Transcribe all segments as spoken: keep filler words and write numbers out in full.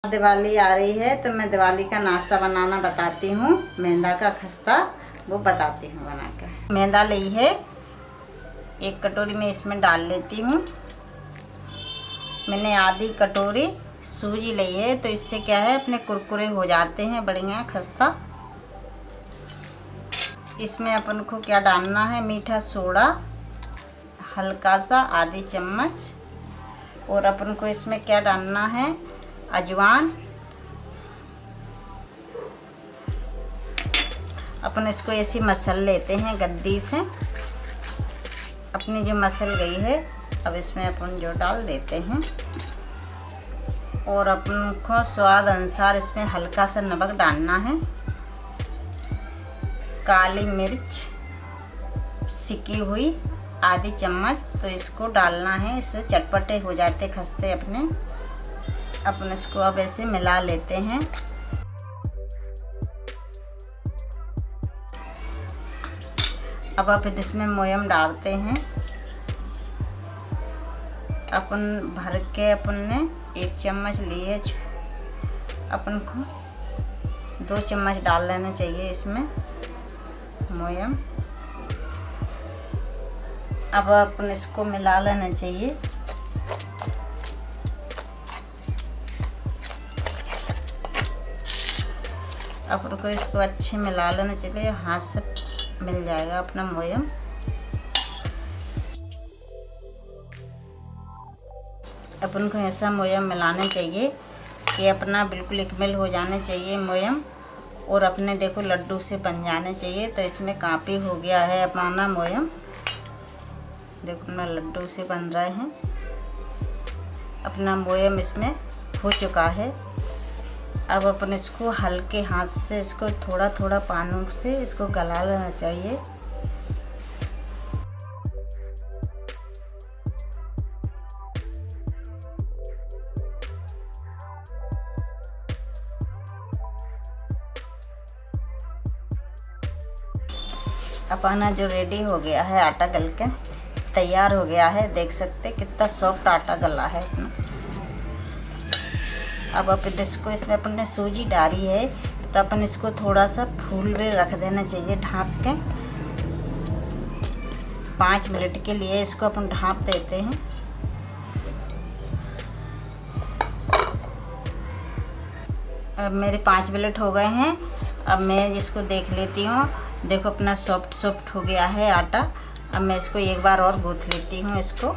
दिवाली आ रही है तो मैं दिवाली का नाश्ता बनाना बताती हूँ। मैदा का खस्ता वो बताती हूँ बना कर। मैदा ली है, एक कटोरी में इसमें डाल लेती हूँ। मैंने आधी कटोरी सूजी ली है, तो इससे क्या है अपने कुरकुरे हो जाते हैं बढ़िया खस्ता। इसमें अपन को क्या डालना है, मीठा सोडा हल्का सा आधी चम्मच, और अपन को इसमें क्या डालना है, अजवान। अपन इसको ऐसी मसल लेते हैं गद्दी से। अपनी जो मसल गई है अब इसमें अपन जो डाल देते हैं, और अपन को स्वाद अनुसार इसमें हल्का सा नमक डालना है। काली मिर्च सिकी हुई आधी चम्मच, तो इसको डालना है, इससे चटपटे हो जाते खस्ते अपने। अपन इसको अब ऐसे मिला लेते हैं। अब आप इसमें मोयम डालते हैं। अपन भर के अपन ने एक चम्मच लिए, अपन को दो चम्मच डाल लेना चाहिए इसमें मोयम। अब अपन इसको मिला लेना चाहिए। अपन को इसको अच्छे मिला लेना चाहिए, हाथ से मिल जाएगा अपना मोयम। अपन को ऐसा मोयम मिलाना चाहिए कि अपना बिल्कुल इकमिल हो जाना चाहिए मोयम, और अपने देखो लड्डू से बन जाने चाहिए। तो इसमें काफ़ी हो गया है अपना मोयम, देखो ना लड्डू से बन रहे हैं। अपना मोयम इसमें हो चुका है। अब अपन इसको हल्के हाथ से इसको थोड़ा थोड़ा पानी से इसको गला लेना चाहिए। अपना जो रेडी हो गया है, आटा गल के तैयार हो गया है। देख सकते कितना सॉफ्ट आटा गला है अपना। अब अपन इसको इसमें अपन ने सूजी डाली है, तो अपन इसको थोड़ा सा फूल में रख देना चाहिए ढाँप के। पाँच मिनट के लिए इसको अपन ढाँप देते हैं। अब मेरे पाँच मिनट हो गए हैं। अब मैं इसको देख लेती हूँ। देखो अपना सॉफ्ट सॉफ्ट हो गया है आटा। अब मैं इसको एक बार और गूँथ लेती हूँ इसको।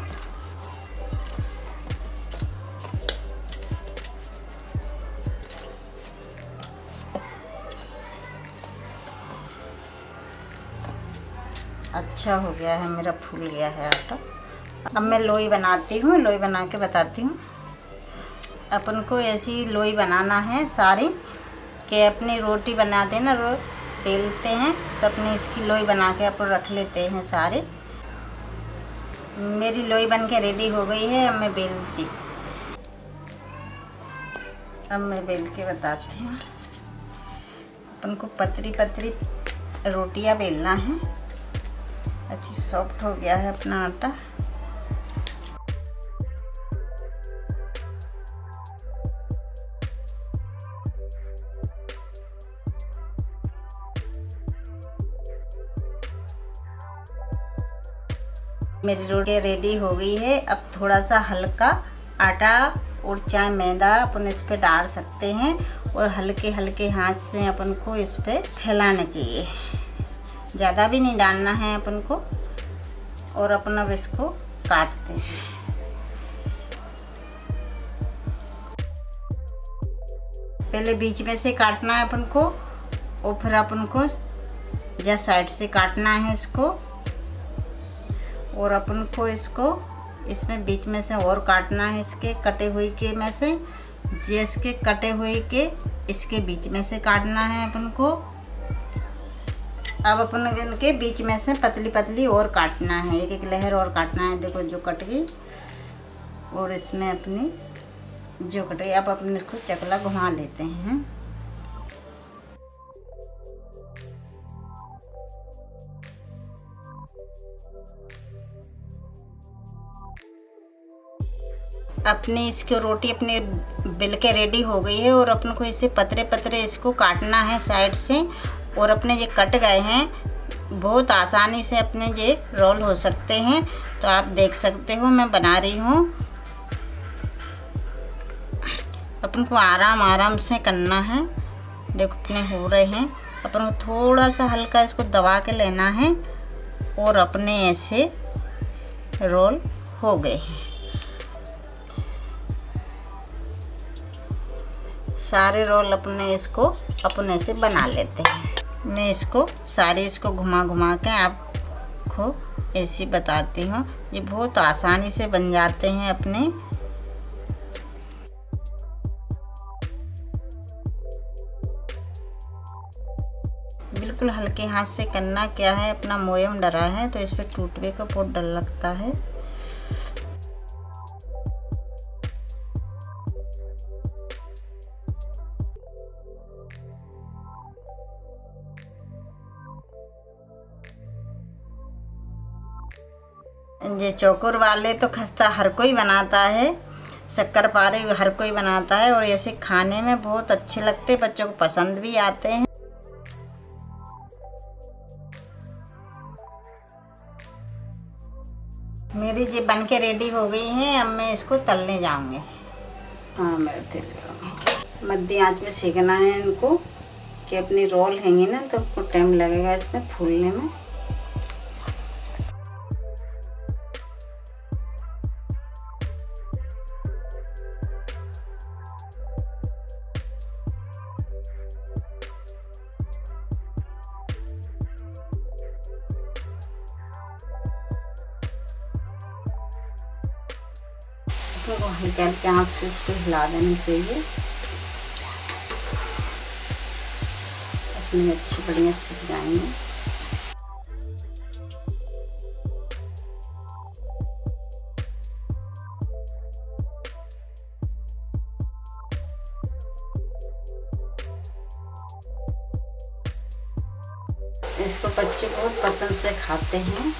अच्छा हो गया है मेरा, फूल गया है आटा। अब मैं लोई बनाती हूँ, लोई बना के बताती हूँ। अपन को ऐसी लोई बनाना है सारी कि अपनी रोटी बना देना, रो बेलते हैं तो अपनी इसकी लोई बना के अपन रख लेते हैं सारी। मेरी लोई बन के रेडी हो गई है। अब मैं बेलती अब मैं बेल के बताती हूँ। अपन को पतली पतली रोटियां बेलना है। अच्छी सॉफ्ट हो गया है अपना आटा। मेरी रोटी रेडी हो गई है। अब थोड़ा सा हल्का आटा और चाहे मैदा अपन इस पे डाल सकते हैं, और हल्के हल्के हाथ से अपन को इस पे फैलाना चाहिए। ज़्यादा भी नहीं डालना है अपन को। और अपन अब इसको काटते हैं। पहले बीच में से काटना है अपन को, और फिर अपन को या साइड से काटना है इसको, और अपन को इसको इसमें बीच में से और काटना है, इसके कटे हुए के में से, जिसके कटे हुए के इसके बीच में से काटना है अपन को। अब अपन इनके बीच में से पतली पतली और काटना है, एक एक लहर और काटना है। देखो जो कट गई, और इसमें अपनी जो कट गई, अब अपन इसको चकला घुमा लेते हैं। अपनी इसकी रोटी अपनी बेल के रेडी हो गई है और अपन को इसे पतरे पतरे इसको काटना है साइड से। और अपने ये कट गए हैं, बहुत आसानी से अपने ये रोल हो सकते हैं। तो आप देख सकते हो मैं बना रही हूँ। अपन को आराम आराम से करना है। देखो अपने हो रहे हैं। अपन को थोड़ा सा हल्का इसको दबा के लेना है और अपने ऐसे रोल हो गए हैं। सारे रोल अपने इसको अपने से बना लेते हैं। मैं इसको सारे इसको घुमा घुमा के आपको ऐसे बताती हूँ। ये बहुत आसानी से बन जाते हैं अपने। बिल्कुल हल्के हाथ से करना, क्या है अपना मोयम डरा है तो इस पर टूटने का बहुत डर लगता है। ये चौकोर वाले तो खस्ता हर कोई बनाता है, शक्कर पारे हर कोई बनाता है और ऐसे खाने में बहुत अच्छे लगते, बच्चों को पसंद भी आते हैं। मेरी ये बन के रेडी हो गई है। अब मैं इसको तलने जाऊंगी। हाँ मैं मध्य आंच में सेकना है इनको कि अपनी रोल हैंगी ना तो आपको टाइम लगेगा इसमें फूलने में। को हल्के हल्के हाथ से इसको हिला देना चाहिए। अपने अच्छी बढ़िया सीख जाएंगे। इसको बच्चे बहुत पसंद से खाते हैं,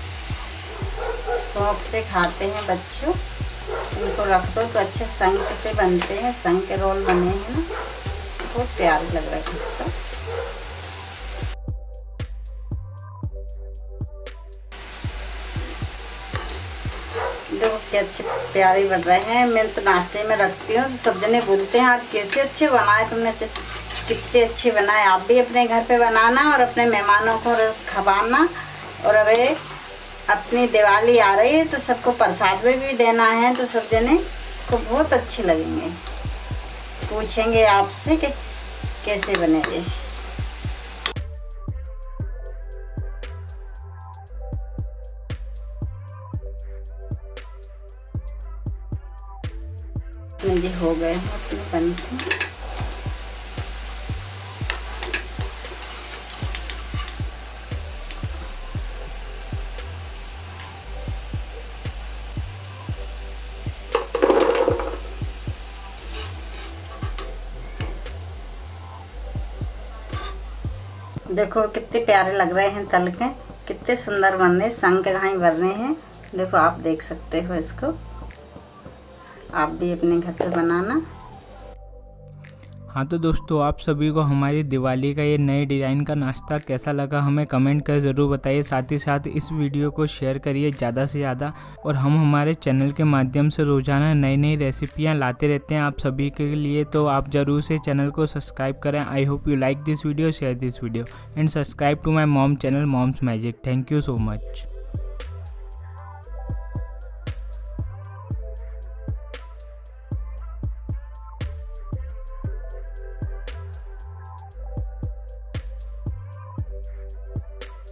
शौक से खाते हैं बच्चों। इनको रख दो तो अच्छे संग से बनते हैं, संग के रोल बने हैं ना, बहुत प्यार लग रहा है खस्ता। देखो क्या अच्छे प्यारे बन रहे हैं। मैं तो नाश्ते में रखती हूँ तो सब जने बोलते हैं आप कैसे अच्छे बनाए, तुमने कितने अच्छे बनाए। आप भी अपने घर पे बनाना और अपने मेहमानों को खवाना। और अबे अपनी दिवाली आ रही है तो सबको प्रसाद में भी देना है, तो सब जने को बहुत अच्छे लगेंगे। पूछेंगे आपसे कि कैसे बनेंगे। अपने जी हो गए हैं अपने बनते। देखो कितने प्यारे लग रहे हैं तल के, कितने सुंदर बन रहे हैं, संग के घाई बन रहे हैं। देखो आप देख सकते हो इसको, आप भी अपने घर पे बनाना। हाँ तो दोस्तों, आप सभी को हमारी दिवाली का ये नए डिज़ाइन का नाश्ता कैसा लगा हमें कमेंट कर ज़रूर बताइए। साथ ही साथ इस वीडियो को शेयर करिए ज़्यादा से ज़्यादा। और हम हमारे चैनल के माध्यम से रोज़ाना नई नई रेसिपियाँ लाते रहते हैं आप सभी के लिए, तो आप ज़रूर से चैनल को सब्सक्राइब करें। I hope you like this video, share this video and subscribe to my mom channel moms magic. Thank you so much.